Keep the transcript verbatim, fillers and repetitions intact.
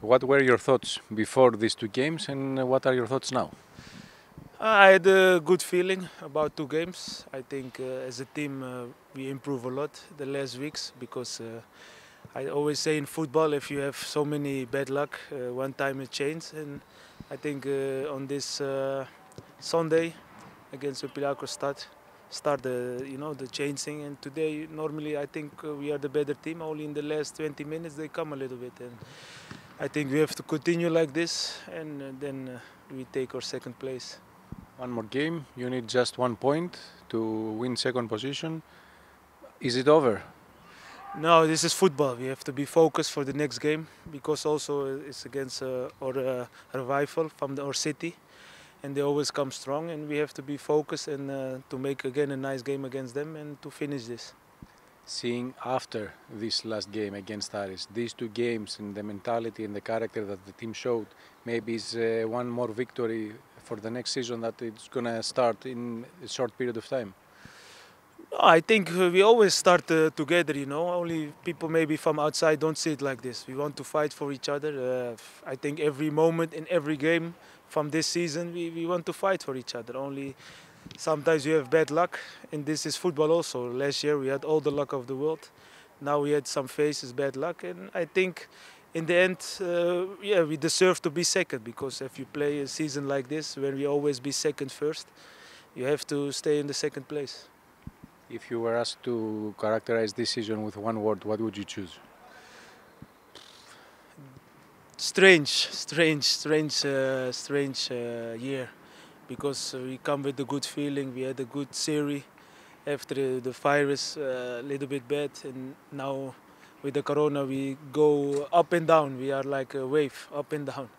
what were your thoughts before these two games, and what are your thoughts now? I had a good feeling about two games. I think uh, as a team uh, we improve a lot the last weeks because uh, I always say in football if you have so many bad luck, uh, one time it changes. And I think uh, on this uh, Sunday against Olympiacos start start the you know the changing. And today normally I think uh, we are the better team. Only in the last twenty minutes they come a little bit, and I think we have to continue like this, and uh, then uh, we take our second place. One more game, you need just one point to win second position. Is it over? No, this is football. We have to be focused for the next game because also it's against uh, our uh, rival from the, our city, and they always come strong. And we have to be focused and uh, to make again a nice game against them and to finish this. Seeing after this last game against Aris, these two games and the mentality and the character that the team showed, maybe is uh, one more victory for the next season that it's gonna start in a short period of time. No, I think uh, we always start uh, together, you know. Only people maybe from outside don't see it like this. We want to fight for each other. Uh, I think every moment in every game from this season, we, we want to fight for each other. Only sometimes you have bad luck, and this is football also. Last year we had all the luck of the world. Now we had some phases bad luck, and I think in the end, uh, yeah, we deserve to be second because if you play a season like this, where we always be second first, you have to stay in the second place. If you were asked to characterize this season with one word, what would you choose? Strange, strange, strange, uh, strange uh, year, because uh, we come with a good feeling. We had a good series after the virus, a uh, little bit bad, and now with the corona we go up and down. We are like a wave, up and down.